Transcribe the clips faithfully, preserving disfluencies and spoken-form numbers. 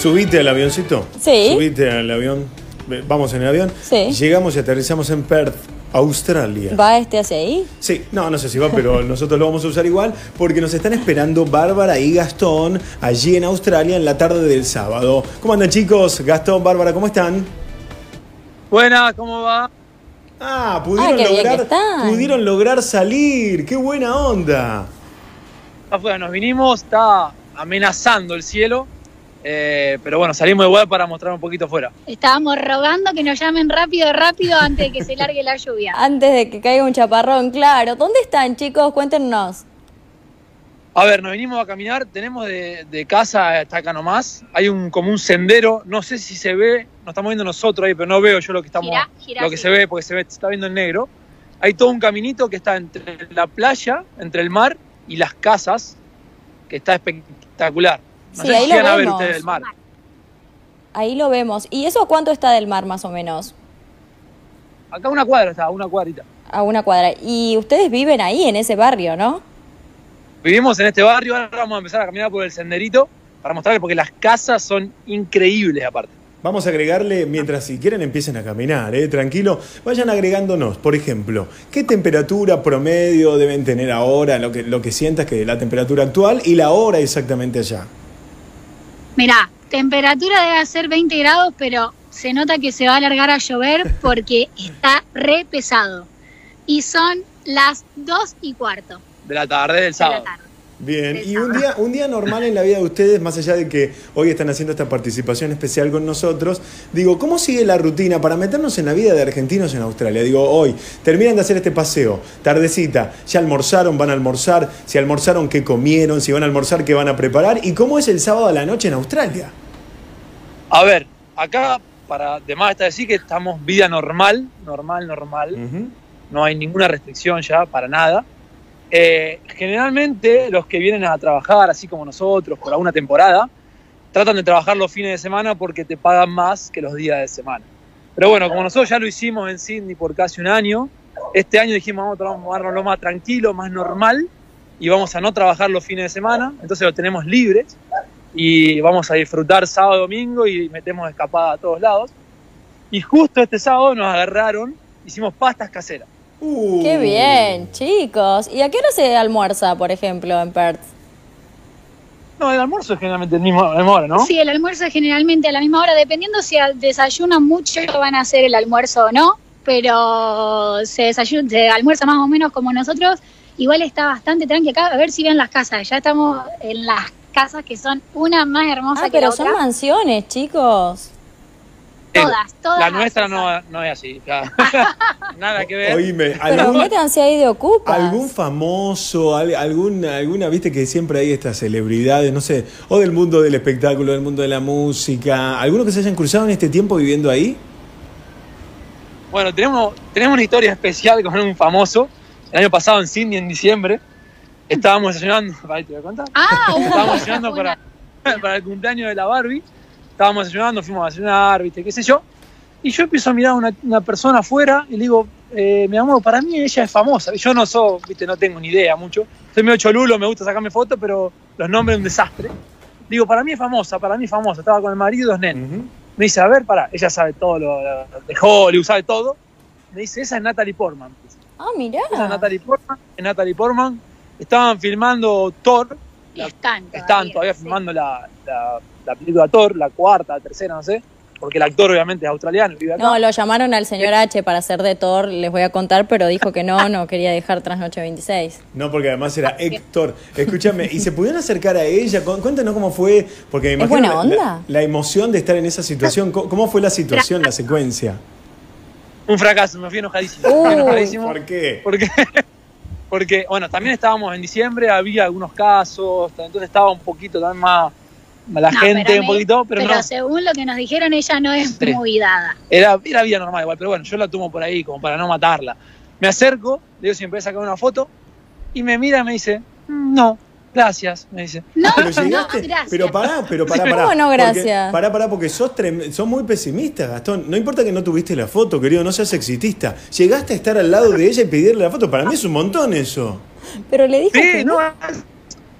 ¿Subiste al avioncito? Sí. ¿Subiste al avión? Vamos en el avión. Sí. Llegamos y aterrizamos en Perth, Australia. ¿Va este hacia ahí? Sí, no, no sé si va, pero nosotros lo vamos a usar igual porque nos están esperando Bárbara y Gastón allí en Australia en la tarde del sábado. ¿Cómo andan, chicos? Gastón, Bárbara, ¿cómo están? Buenas, ¿cómo va? Ah, pudieron, Ah, qué bien que lograr, están. pudieron lograr salir. ¡Qué buena onda! Afuera nos vinimos, está amenazando el cielo, eh, pero bueno, salimos igual para mostrar un poquito afuera. Estábamos rogando que nos llamen rápido, rápido antes de que se largue la lluvia. Antes de que caiga un chaparrón, claro. ¿Dónde están, chicos? Cuéntenos. A ver, nos vinimos a caminar, tenemos de, de casa hasta acá nomás, hay un como un sendero, no sé si se ve, nos estamos viendo nosotros ahí, pero no veo yo lo que estamos, Girá, girá, lo que sí. se ve, porque se ve, se está viendo en negro. Hay todo un caminito que está entre la playa, entre el mar y las casas, que está espectacular. No Sí, sé ahí si lo llegan a ver vemos. ustedes el mar. Ahí lo vemos. ¿Y eso cuánto está del mar, más o menos? Acá una cuadra está, una cuadrita. A una cuadra. Y ustedes viven ahí, en ese barrio, ¿no? Vivimos en este barrio, ahora vamos a empezar a caminar por el senderito para mostrarles porque las casas son increíbles aparte. Vamos a agregarle, mientras si quieren empiecen a caminar, ¿eh? Tranquilo, vayan agregándonos, por ejemplo, ¿qué temperatura promedio deben tener ahora? Lo que, lo que sientas que la temperatura actual y la hora exactamente allá. Mirá, temperatura debe ser veinte grados, pero se nota que se va a alargar a llover porque está re pesado. Y son las dos y cuarto De la tarde del de la sábado. tarde. Bien, Del y un sábado. día, un día normal en la vida de ustedes, más allá de que hoy están haciendo esta participación especial con nosotros, digo, ¿cómo sigue la rutina para meternos en la vida de argentinos en Australia? Digo, hoy, terminan de hacer este paseo, tardecita, ya almorzaron, van a almorzar, si almorzaron, ¿qué comieron? Si van a almorzar, ¿qué van a preparar? ¿Y cómo es el sábado a la noche en Australia? A ver, acá, para de más está decir que estamos vida normal, normal, normal. Ujú. No hay ninguna restricción ya, para nada. Eh, generalmente los que vienen a trabajar, así como nosotros, por alguna temporada, tratan de trabajar los fines de semana porque te pagan más que los días de semana. Pero bueno, como nosotros ya lo hicimos en Sydney por casi un año, este año dijimos vamos a tomarnos más tranquilo, más normal, y vamos a no trabajar los fines de semana, entonces lo tenemos libres, y vamos a disfrutar sábado, domingo, y metemos escapada a todos lados. Y justo este sábado nos agarraron, hicimos pastas caseras. Uh. ¡Qué bien, chicos! ¿Y a qué hora se almuerza, por ejemplo, en Perth? No, el almuerzo es generalmente el mismo, a la misma hora, ¿no? Sí, el almuerzo es generalmente a la misma hora, dependiendo si al- desayunan mucho van a hacer el almuerzo o no, pero se, desayuna, se almuerza más o menos como nosotros. Igual está bastante tranqui acá, a ver si ven las casas, ya estamos en las casas que son una más hermosa Ah, que pero la son otra. mansiones, chicos. Todas, todas. La nuestra son. no, no es así, claro. Nada que ver. Oíme, Pero ¿algún, métanse ahí de ocupas. algún famoso, al- algún, alguna, viste que siempre hay estas celebridades, no sé, o del mundo del espectáculo, del mundo de la música, alguno que se hayan cruzado en este tiempo viviendo ahí? Bueno, tenemos, tenemos una historia especial con un famoso. El año pasado en Sydney, en diciembre, estábamos desayunando. Ahí te voy a contar. Ah, uh, Estábamos desayunando una- para, para el cumpleaños de la Barbie. Estábamos desayunando, fuimos a desayunar, viste, qué sé yo. Y yo empiezo a mirar a una, una persona afuera y le digo, eh, mi amor, para mí ella es famosa. Yo no soy, viste, no tengo ni idea mucho. Soy medio cholulo, me gusta sacarme fotos, pero los nombres es un desastre. Digo, para mí es famosa, para mí es famosa. Estaba con el marido y dos nenes. Ujú. Me dice, a ver, pará, ella sabe todo lo, lo de Hollywood, sabe todo. Me dice, esa es Natalie Portman. Me dice, Ah, mirá. esa es Natalie Portman, es Natalie Portman. Estaban filmando Thor, Y están todavía, están todavía sí. filmando la, la, la película Thor, la cuarta, la tercera, no sé, porque el actor obviamente es australiano y vive acá. No, lo llamaron al señor H para hacer de Thor, les voy a contar, pero dijo que no, no quería dejar Trasnoche veintiséis. No, porque además era Héctor. Escúchame, ¿y se pudieron acercar a ella? Cu- Cuéntanos cómo fue, porque me ¿Es imagino buena la- onda? La, la emoción de estar en esa situación. ¿Cómo, cómo fue la situación, la secuencia? Un fracaso, me fui enojadísimo. Me Uy, fui enojadísimo. ¿Por qué? Porque, porque, bueno, también estábamos en diciembre, había algunos casos, entonces estaba un poquito también más, la No, gente pero un me- poquito, pero, no, según lo que nos dijeron, ella no es Sí. muy dada. era, era vida normal igual, pero bueno, yo la tomo por ahí como para no matarla. Me acerco, le digo si me puede sacar una foto, y me mira y me dice, "Mm, no, gracias", me dice. No, Pero no, llegaste, gracias. pero pará, pero pará, pará. ¿Cómo no, Porque- gracias? Pará, pará, porque sos, trem- sos muy pesimista, Gastón. No importa que no tuviste la foto, querido, no seas exitista. Llegaste a estar al lado de ella y pedirle la foto. Para mí es un montón eso. pero le dijo Sí, que no, no. es-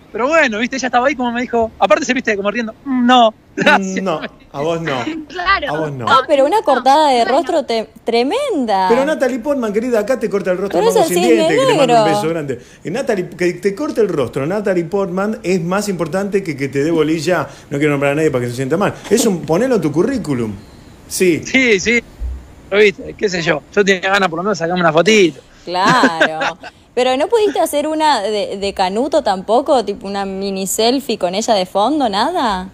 Pero bueno, viste, ella estaba ahí como me dijo, aparte se viste como riendo, "Mm, no, gracias". No, a vos no. Claro. A vos no. Ah, pero una cortada de Bueno. rostro te- tremenda. Pero Natalie Portman, querida, acá te corta el rostro Pero es Mago el sin cisne diente, que le mando un negro. beso grande. Eh, Natalie, que te corte el rostro, Natalie Portman es más importante que que te dé bolilla, no quiero nombrar a nadie para que se sienta mal. Es un, ponelo en tu currículum. Sí. Sí, sí, lo viste, qué sé yo, yo tenía ganas por lo menos de sacarme una fotito. Claro. Pero ¿no pudiste hacer una de, de Canuto tampoco? Tipo una mini selfie con ella de fondo, nada.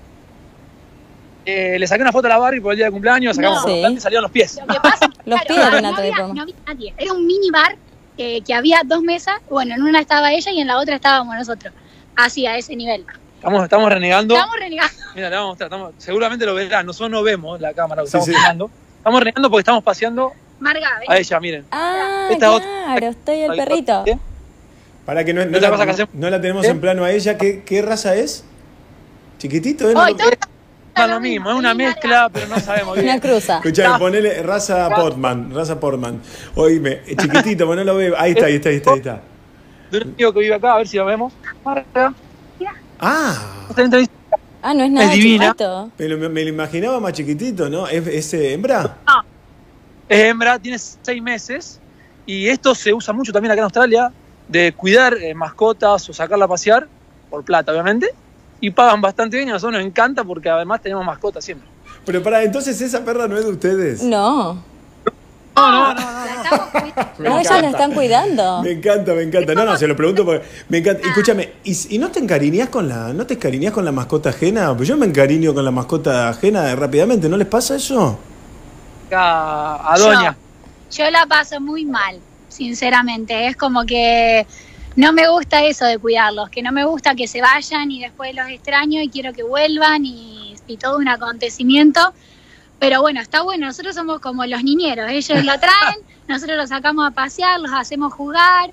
Eh, le saqué una foto a la Barbie por el día de cumpleaños, sacamos No. por Sí. delante y salieron los pies. Lo que pasa, Los claro, pies de no, Natalie había, Portman. no había nadie. Era un mini bar eh, que había dos mesas. Bueno, en una estaba ella y en la otra estábamos nosotros. Así, a ese nivel. Estamos, estamos renegando. Estamos renegando. Mira, le vamos a mostrar, estamos- seguramente lo verán, nosotros no vemos la cámara que Sí, estamos sí. filmando. Estamos renegando porque estamos paseando Marga, ven. a ella, miren. Ah, Esta otra- claro, estoy el perrito. ¿Eh? Para que no, no Otra cosa que la, hacemos- no la tenemos ¿Eh? en plano a ella. ¿Qué, qué raza es? ¿Chiquitito? ¿Eh? Hoy todo No es lo mismo, es una mezcla, pero no sabemos bien. Una cruza. Escuchame, ponele raza Portman, raza Portman. Oíme, eh, chiquitito, pero no lo veo. Ahí está, ahí está, ahí está, ahí está. De un amigo que vive acá, a ver si lo vemos. Marga. Ah, Esta entrevista Ah, no es nada Es divina. chiquito. me lo, me lo imaginaba más chiquitito, ¿no? ¿Es, es eh, hembra? es hembra, tiene seis meses. Y esto se usa mucho también acá en Australia, de cuidar eh, mascotas o sacarla a pasear, por plata obviamente. Y pagan bastante bien y a nosotros nos encanta porque además tenemos mascotas siempre. Pero para, entonces esa perra no es de ustedes. No. No, no, no, no. la estamos cuidando. Me No, ellas encanta. la están cuidando. Me encanta, me encanta. No, no, se lo pregunto porque me encanta. Escúchame, ¿y, y no te encariñás con la, no te encariñás con la mascota ajena? Pues yo me encariño con la mascota ajena rápidamente, ¿no les pasa eso? Acá a Doña. Yo, yo la paso muy mal, sinceramente. Es como que no me gusta eso de cuidarlos, que no me gusta que se vayan y después los extraño y quiero que vuelvan y, y todo un acontecimiento. Pero bueno, está bueno, nosotros somos como los niñeros, ellos lo traen, nosotros los sacamos a pasear, los hacemos jugar,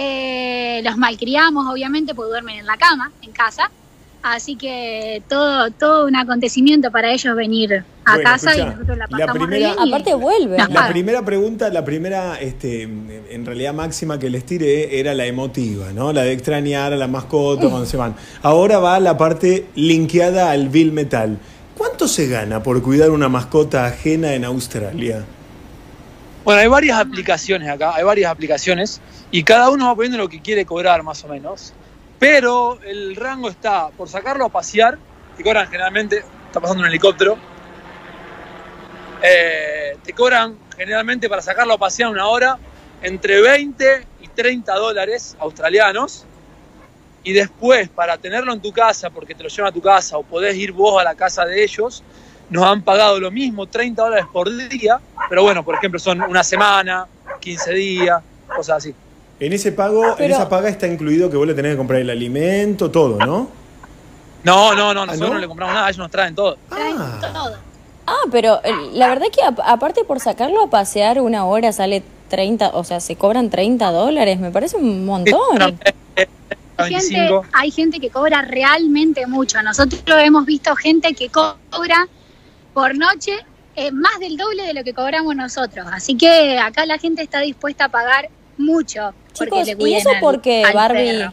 eh, los malcriamos obviamente porque duermen en la cama, en casa. Así que todo, todo un acontecimiento para ellos venir a Bueno, casa escuchá, y nosotros la la pasamos primera- bien. y- Aparte vuelven. Nos La pagan. primera pregunta, la primera, este, en realidad máxima que les tiré era la emotiva, ¿no? La de extrañar a la mascota cuando se van. Ahora va la parte linkeada al Bill Metal. ¿Cuánto se gana por cuidar una mascota ajena en Australia? Bueno, hay varias aplicaciones acá, hay varias aplicaciones y cada uno va poniendo lo que quiere cobrar más o menos. Pero el rango está, por sacarlo a pasear, te cobran generalmente, está pasando un helicóptero, eh, te cobran generalmente para sacarlo a pasear una hora entre veinte y treinta dólares australianos. Y después, para tenerlo en tu casa, porque te lo llevan a tu casa o podés ir vos a la casa de ellos, nos han pagado lo mismo, treinta dólares por día, pero bueno, por ejemplo, son una semana, quince días, cosas así. En ese pago, en Pero- esa paga está incluido que vos le tenés que comprar el alimento, todo, ¿no? No, no, no, nosotros no? no le compramos nada, ellos nos traen todo. traen Ah, todo. Ah, pero eh, la verdad que ap- aparte por sacarlo a pasear una hora sale treinta, o sea, se cobran treinta dólares, me parece un montón. Hay gente, veinticinco. hay gente que cobra realmente mucho. Nosotros hemos visto gente que cobra por noche eh, más del doble de lo que cobramos nosotros. Así que acá la gente está dispuesta a pagar mucho. porque Chicos, le ¿y cuiden eso al- por qué, al Barbie? perro.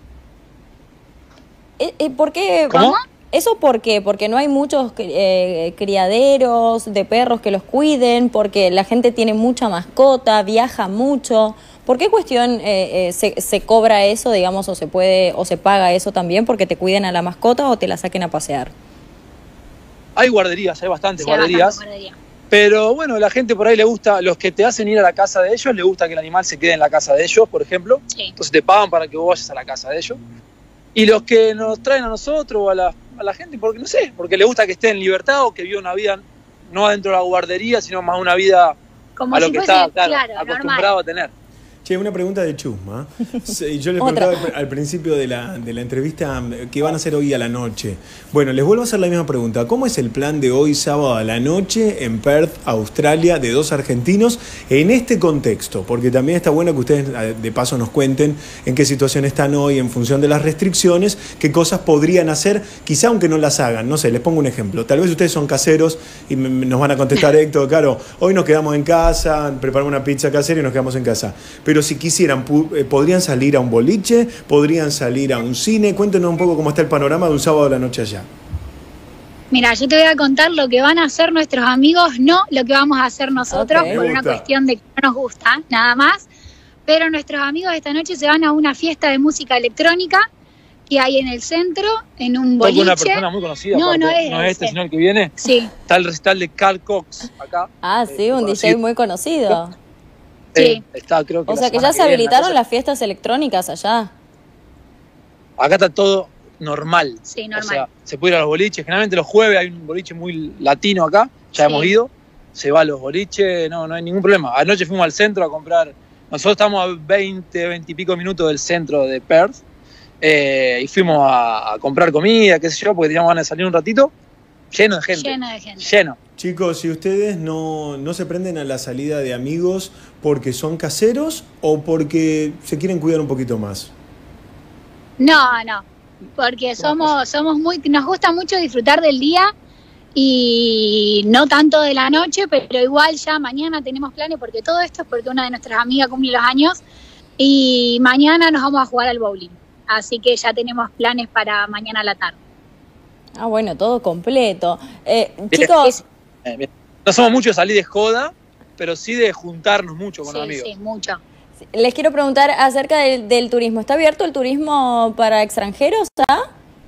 Eh, eh, ¿Por qué? ¿Cómo? ¿Eso por qué? Porque no hay muchos eh, criaderos de perros que los cuiden, porque la gente tiene mucha mascota, viaja mucho. ¿Por qué cuestión eh, eh, se, se cobra eso, digamos, o se puede o se paga eso también porque te cuiden a la mascota o te la saquen a pasear? Hay guarderías, hay bastantes Sí, hay guarderías. bastante guardería. Pero bueno, la gente por ahí le gusta, los que te hacen ir a la casa de ellos, le gusta que el animal se quede en la casa de ellos, por ejemplo. Sí. Entonces te pagan para que vos vayas a la casa de ellos. Y los que nos traen a nosotros o a la, a la gente, porque no sé, porque le gusta que esté en libertad o que viva una vida no adentro de la guardería, sino más una vida Como a lo si que fuese, está claro, claro, acostumbrado normal. a tener. che, una pregunta de chusma. Sí, yo les Otra. preguntaba al, al principio de la, de la entrevista qué van a hacer hoy a la noche. Bueno, les vuelvo a hacer la misma pregunta. ¿Cómo es el plan de hoy sábado a la noche en Perth, Australia, de dos argentinos en este contexto? Porque también está bueno que ustedes de paso nos cuenten en qué situación están hoy en función de las restricciones, qué cosas podrían hacer, quizá aunque no las hagan. No sé, les pongo un ejemplo. Tal vez ustedes son caseros y me- me- nos van a contestar, Héctor, claro, hoy nos quedamos en casa, preparamos una pizza casera y nos quedamos en casa. Pero pero si quisieran, ¿podrían salir a un boliche? ¿Podrían salir a un cine? Cuéntenos un poco cómo está el panorama de un sábado de la noche allá. Mira, yo te voy a contar lo que van a hacer nuestros amigos, no lo que vamos a hacer nosotros, Okay. por una cuestión de que no nos gusta, nada más. Pero nuestros amigos esta noche se van a una fiesta de música electrónica que hay en el centro, en un boliche. Toca una persona muy conocida, No, aparte, no es no es este, ese. sino el que viene. Sí, Está el recital de Carl Cox acá. Ah, sí, Eh, un D J conocido. muy conocido. sí. Eh, está, creo que O la sea que semana ya se viene, habilitaron una cosa- las fiestas electrónicas allá. Acá está todo normal. Sí, normal. O sea, se puede ir a los boliches. Generalmente los jueves hay un boliche muy latino acá. Ya Sí. hemos ido. Se va a los boliches, no, no hay ningún problema. Anoche fuimos al centro a comprar. Nosotros estamos a veinte, veinte y pico minutos del centro de Perth. Eh, y fuimos a, a comprar comida, qué sé yo, porque teníamos ganas de salir un ratito. Lleno de gente. Lleno de gente. Lleno. Chicos, si ustedes no, no se prenden a la salida de amigos porque son caseros o porque se quieren cuidar un poquito más. No, no, porque somos, somos muy, nos gusta mucho disfrutar del día y no tanto de la noche, pero igual ya mañana tenemos planes, porque todo esto es porque una de nuestras amigas cumple los años y mañana nos vamos a jugar al bowling, así que ya tenemos planes para mañana a la tarde. Ah, bueno, todo completo. Eh, Bien. chicos, Eh, bien. No somos muchos de salir de joda, pero sí de juntarnos mucho con los Sí, amigos. sí, mucho. les quiero preguntar acerca del, del turismo. ¿Está abierto el turismo para extranjeros? ¿Ah?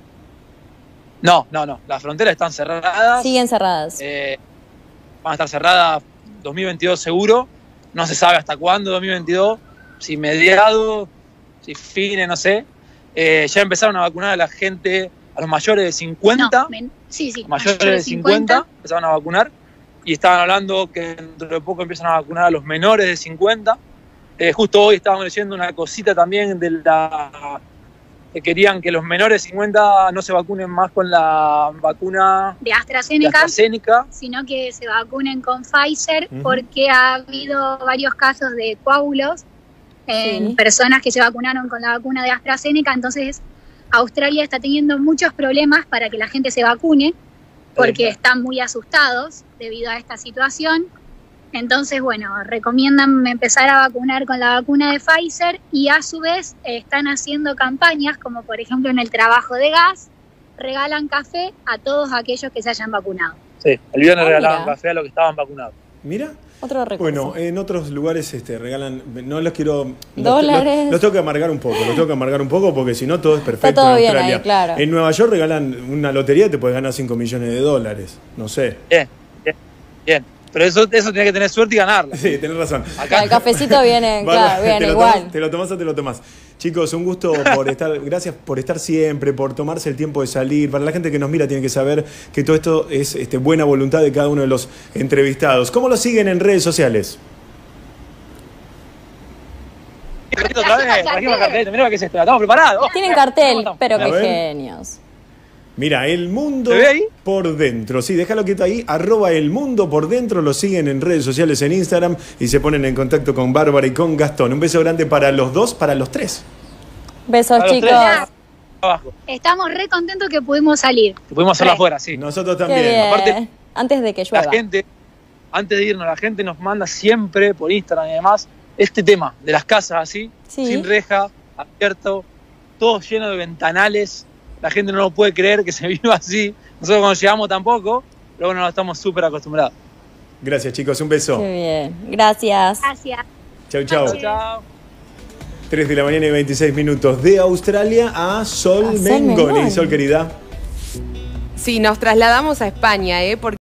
No, no, no. Las fronteras están cerradas. Siguen cerradas. Eh, van a estar cerradas dos mil veintidós seguro. No se sabe hasta cuándo dos mil veintidós. Si mediados, si fines, no sé. Eh, ya empezaron a vacunar a la gente, a los mayores de cincuenta. No, men- sí, sí, mayores de cincuenta empezaron a vacunar. Y estaban hablando que dentro de poco empiezan a vacunar a los menores de cincuenta. Eh, justo hoy estábamos leyendo una cosita también de la que querían que los menores de cincuenta no se vacunen más con la vacuna de de AstraZeneca, AstraZeneca. sino que se vacunen con Pfizer, Ujú. porque ha habido varios casos de coágulos en Sí. personas que se vacunaron con la vacuna de AstraZeneca. Entonces Australia está teniendo muchos problemas para que la gente se vacune, porque Eh, están muy asustados debido a esta situación. Entonces, bueno, recomiendan empezar a vacunar con la vacuna de Pfizer y a su vez eh, están haciendo campañas, como por ejemplo en el trabajo de gas, regalan café a todos aquellos que se hayan vacunado. Sí, el viernes Ah, regalaban mira. café a los que estaban vacunados. Mira. Otro recurso. Bueno, en otros lugares este, regalan, no los quiero... los- Dólares. Los, los tengo que amargar un poco, los tengo que amargar un poco porque si no todo es perfecto Está todo en bien Australia. ahí, claro. En Nueva York regalan una lotería y te puedes ganar cinco millones de dólares, no sé. Bien, bien, bien. Pero eso, eso tiene que tener suerte y ganarla. Sí, tenés razón. Acá El cafecito viene, Vale, claro, viene te lo igual. tomás- te lo tomás o te lo tomás. Chicos, un gusto por estar, gracias por estar siempre, por tomarse el tiempo de salir. Para la gente que nos mira tiene que saber que todo esto es este, buena voluntad de cada uno de los entrevistados. ¿Cómo lo siguen en redes sociales? otra vez, trajimos cartelito. Mirá que es esto, estamos preparados. Tienen cartel, pero A qué ver. genios. Mira, El Mundo ¿Se ve ahí? por Dentro. Sí, déjalo quieto ahí. Arroba El Mundo por Dentro. Lo siguen en redes sociales, en Instagram. Y se ponen en contacto con Bárbara y con Gastón. Un beso grande para los dos, para los tres. Besos, A los chicos. tres. Abajo. Estamos re contentos que pudimos salir. Que pudimos hacerlo Re. afuera, sí. Nosotros Qué también. bien. Aparte, Antes de que llueva. La gente, antes de irnos, la gente nos manda siempre por Instagram y demás este tema de las casas así, Sí. sin reja, abierto, todo lleno de ventanales. La gente no lo puede creer que se viva así. Nosotros cuando llegamos tampoco, pero bueno, estamos súper acostumbrados. Gracias, chicos. Un beso. Qué bien. Gracias. Gracias. Chau, chau. Chau. Chao. tres de la mañana y veintiséis minutos. De Australia a Sol A Sol Mengoni. Mengoni. Sol, querida. Sí, nos trasladamos a España, ¿eh? Porque